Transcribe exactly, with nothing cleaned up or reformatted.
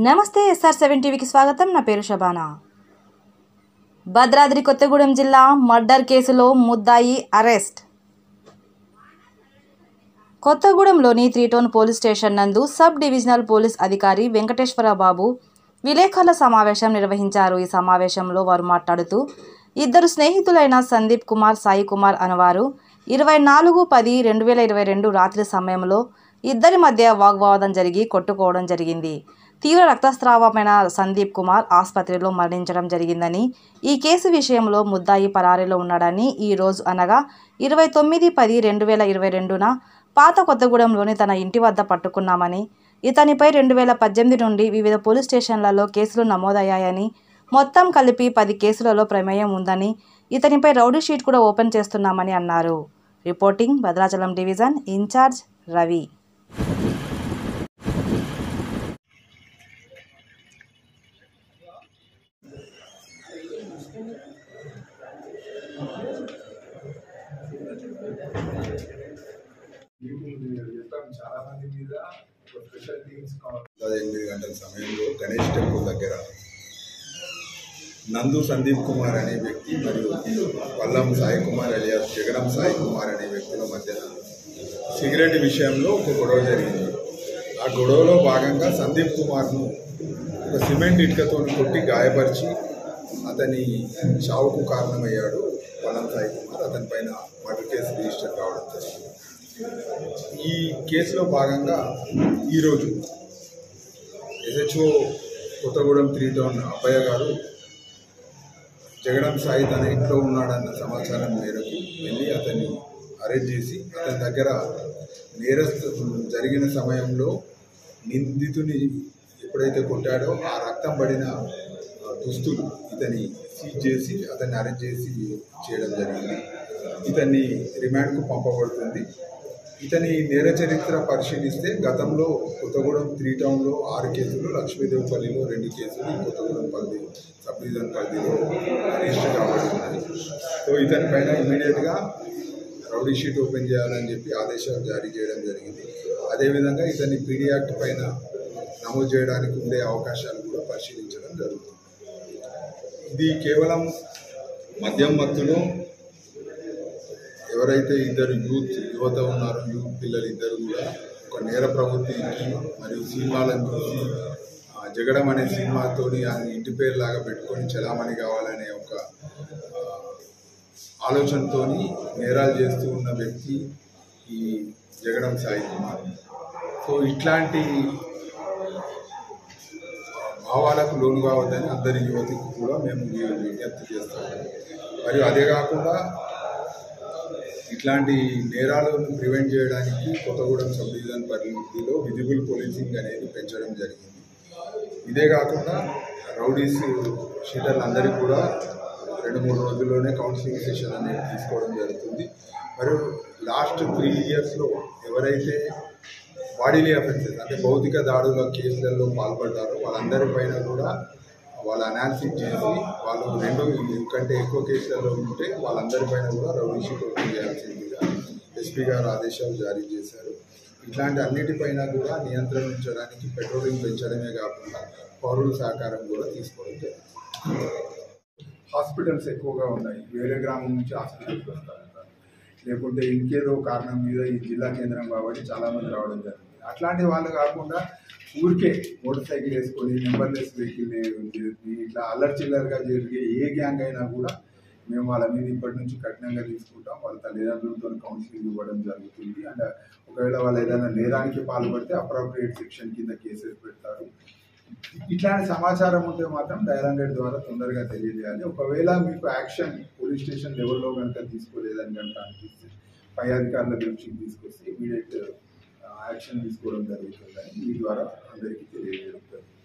నమస్తే SR seven టీవీకి స్వాగతం. నా పేరు శబానా. భద్రాద్రి కొత్తగూడెం జిల్లా మర్డర్ కేసులో ముద్దాయి అరెస్ట్. కొత్తగూడెంలోని త్రీ టౌన్ పోలీస్ స్టేషన్ నందు సబ్ డివిజనల్ పోలీస్ అధికారి వెంకటేశ్వర బాబు విలేకరుల సమావేశం నిర్వహించారు. ఈ సమావేశంలో వారు మాట్లాడుతూ ఇద్దరు స్నేహితులైన సందీప్ కుమార్, సాయి కుమార్ అనేవారు ఇరవై నాలుగు పది రెండు వేల ఇరవై రెండు రాత్రి సమయంలో ఇద్దరి మధ్య వాగ్వాదం జరిగి కొట్టుకోవడం జరిగింది. తీవ్ర రక్తస్రావమైన సందీప్ కుమార్ ఆసుపత్రిలో మరణించడం జరిగిందని, ఈ కేసు విషయంలో ముద్దాయి పరారీలో ఉన్నాడని, ఈ రోజు అనగా ఇరవై తొమ్మిది పది రెండు వేల ఇరవై రెండున పాత కొత్తగూడెంలోని తన ఇంటి వద్ద పట్టుకున్నామని, ఇతనిపై రెండు వేల పద్దెనిమిది నుండి వివిధ పోలీస్ స్టేషన్లలో కేసులు నమోదయ్యాయని, మొత్తం కలిపి పది కేసులలో ప్రమేయం ఉందని, ఇతనిపై రౌడీ షీట్ కూడా ఓపెన్ చేస్తున్నామని అన్నారు. Reporting Bhadrachalam division in charge Ravi. ఎనిమిది గంటల సమయంలో గణేష్ టెంపుల్ దగ్గర నందు సందీప్ కుమార్ అనే వ్యక్తి మరియు వల్లం సాయి కుమార్ అలియాస్ జగడం సాయి కుమార్ అనే వ్యక్తుల మధ్య సిగరెట్ విషయంలో ఒక గొడవ జరిగింది. ఆ గొడవలో భాగంగా సందీప్ కుమార్ను ఒక సిమెంట్ ఇటుకతో కొట్టి గాయపరిచి అతని చావుకు కారణమయ్యాడు వల్లం సాయి కుమార్. అతని పైన మర్డర్ కేసు రిజిస్టర్ కావడం జరిగింది. ఈ కేసులో భాగంగా ఈరోజు SHO Kothagudem three town Abbaiah garu Jagadam Sai తన ఇంట్లో ఉన్నాడన్న సమాచారం మేరకు వెళ్ళి అతన్ని అరెస్ట్ చేసి అతని దగ్గర నేరస్తు జరిగిన సమయంలో నిందితుని ఎప్పుడైతే కొట్టాడో ఆ రక్తం పడిన దుస్తులు ఇతని సీజ్ చేసి అతన్ని అరెస్ట్ చేసి చేయడం జరిగింది. ఇతన్ని రిమాండ్కు పంపబడుతుంది. ఇతని నేర చరిత్ర పరిశీలిస్తే గతంలో కొత్తగూడెం త్రీ టౌన్లో ఆరు కేసులు, లక్ష్మీదేవిపల్లిలో రెండు కేసులు, కొత్తగూడెం పల్లి సబ్ డివిజన్ పరిధిలో రిజిస్టర్ కాబడుతున్నాయి. సో ఇతని పైన ఇమీడియట్గా రౌడీ షీట్ ఓపెన్ చేయాలని చెప్పి ఆదేశాలు జారీ చేయడం జరిగింది. అదేవిధంగా ఇతన్ని పీడీ యాక్ట్ పైన నమోదు చేయడానికి ఉండే అవకాశాలు కూడా పరిశీలించడం జరుగుతుంది. ఇది కేవలం మద్యం మత్తులో ఎవరైతే ఇద్దరు యూత్ యువత ఉన్నారో యూత్ పిల్లలు ఇద్దరు కూడా ఒక నేర ప్రవృత్తికి మరియు సినిమాలను చూసి జగడం అనే సినిమాతోని ఆయన ఇంటి పేరు లాగా పెట్టుకొని చలామణి కావాలనే ఒక ఆలోచనతో నేరాలు చేస్తూ ఉన్న వ్యక్తి ఈ జగడం సాయి కుమార్. సో ఇట్లాంటి భావాలకు లోను కావద్దని అందరి యువతికి కూడా మేము విజ్ఞప్తి చేస్తాము. మరియు అదే కాకుండా ఇట్లాంటి నేరాలను ప్రివెంట్ చేయడానికి కొత్తగూడెం సబ్ డివిజన్ పరిధిలో విజిబుల్ పోలీసింగ్ అనేది పెంచడం జరిగింది. ఇదే కాకుండా రౌడీస్ షీటర్లు అందరికీ కూడా రెండు మూడు రోజుల్లోనే కౌన్సిలింగ్ సెషన్ అనేది తీసుకోవడం జరుగుతుంది. మరియు లాస్ట్ త్రీ ఇయర్స్లో ఎవరైతే బాడీలీ అఫెన్సెస్ అంటే భౌతిక దాడుల కేసులలో పాల్పడ్డారో వాళ్ళందరిపైన కూడా వాళ్ళ అనాలిసిస్ చేసి వాళ్ళు రెండు కంటే ఎక్కువ కేసులలో ఉంటే వాళ్ళందరిపైన కూడా రౌడీ షీట్ ఓపెన్ చేయాల్సిందిగా ఎస్పీ గారు ఆదేశాలు జారీ చేశారు. ఇట్లాంటి అన్నిటిపైన కూడా నియంత్రణ ఉంచడానికి పెట్రోలింగ్ పెంచడమే కాకుండా పౌరుల సహకారం కూడా తీసుకోవడం జరుగుతుంది. హాస్పిటల్స్ ఎక్కువగా ఉన్నాయి, వేరే గ్రామం నుంచి హాస్పిటల్కి వస్తారు, లేకుంటే ఇంకేదో కారణం మీద ఈ జిల్లా కేంద్రం కాబట్టి చాలామంది రావడం జరుగుతుంది. అట్లాంటి వాళ్ళు కాకుండా ఊరికే మోటార్ సైకిల్ వేసుకొని నెంబర్లెస్ వెహికల్ ఇట్లా అల్లరి చిల్లరగా జరిగే ఏ గ్యాంగ్ అయినా కూడా మేము వాళ్ళ మీద ఇప్పటి నుంచి కఠినంగా తీసుకుంటాం. వాళ్ళ తల్లిదండ్రులతో కౌన్సిలింగ్ ఇవ్వడం జరుగుతుంది. అండ్ ఒకవేళ వాళ్ళు ఏదైనా నేరానికి పాల్పడితే అప్రోప్రియేట్ సెక్షన్ కింద కేసెస్ పెడతారు. ఇట్లాంటి సమాచారం ఉంటే మాత్రం డయల్ హండ్రెడ్ ద్వారా తొందరగా తెలియజేయాలి. ఒకవేళ మీకు యాక్షన్ పోలీస్ స్టేషన్ లెవెల్లో కనుక తీసుకోలేదని కనుక అనిపిస్తే పై అధికారుల దృష్టికి తీసుకొస్తే ఇమీడియట్ యాక్షన్ తీసుకోవడం జరుగుతుందని మీ ద్వారా అందరికీ తెలియజేయడం జరుగుతుంది.